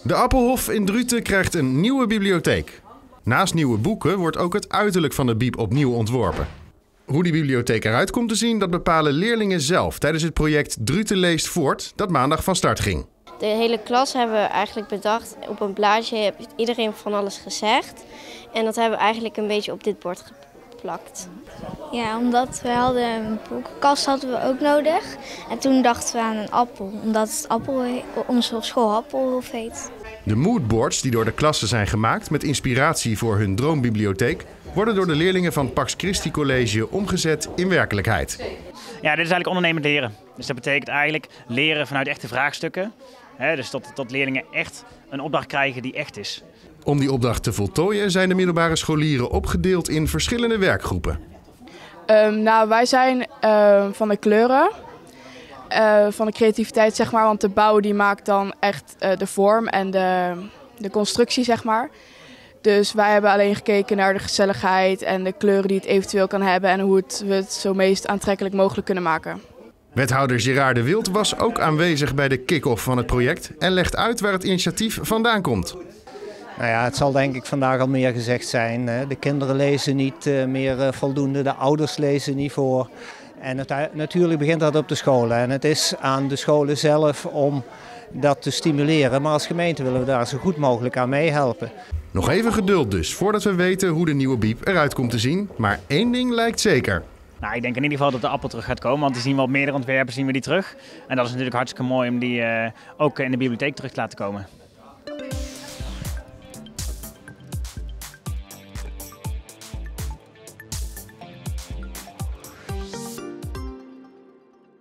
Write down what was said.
De Appelhof in Druten krijgt een nieuwe bibliotheek. Naast nieuwe boeken wordt ook het uiterlijk van de bieb opnieuw ontworpen. Hoe die bibliotheek eruit komt te zien, dat bepalen leerlingen zelf tijdens het project Druten leest voort, dat maandag van start ging. De hele klas hebben we eigenlijk bedacht. Op een blaadje heeft iedereen van alles gezegd. En dat hebben we eigenlijk een beetje op dit bord geplakt. Ja, omdat we hadden een boekenkast hadden we ook nodig. En toen dachten we aan een appel, omdat het onze school Appelhof heet. De moodboards die door de klassen zijn gemaakt met inspiratie voor hun droombibliotheek, worden door de leerlingen van Pax Christi College omgezet in werkelijkheid. Ja, dit is eigenlijk ondernemend leren. Dus dat betekent eigenlijk leren vanuit echte vraagstukken. Dus tot leerlingen echt een opdracht krijgen die echt is. Om die opdracht te voltooien zijn de middelbare scholieren opgedeeld in verschillende werkgroepen. Wij zijn van de kleuren, van de creativiteit zeg maar. Want de bouw die maakt dan echt de vorm en de constructie zeg maar. Dus wij hebben alleen gekeken naar de gezelligheid en de kleuren die het eventueel kan hebben. En hoe we het zo meest aantrekkelijk mogelijk kunnen maken. Wethouder Gerard de Wild was ook aanwezig bij de kick-off van het project en legt uit waar het initiatief vandaan komt. Nou ja, het zal denk ik vandaag al meer gezegd zijn. De kinderen lezen niet meer voldoende, de ouders lezen niet voor. En natuurlijk begint dat op de scholen. En het is aan de scholen zelf om dat te stimuleren. Maar als gemeente willen we daar zo goed mogelijk aan meehelpen. Nog even geduld dus, voordat we weten hoe de nieuwe bieb eruit komt te zien. Maar één ding lijkt zeker. Nou, ik denk in ieder geval dat de appel terug gaat komen, want die zien we op meerdere ontwerpen zien we die terug. En dat is natuurlijk hartstikke mooi om die ook in de bibliotheek terug te laten komen.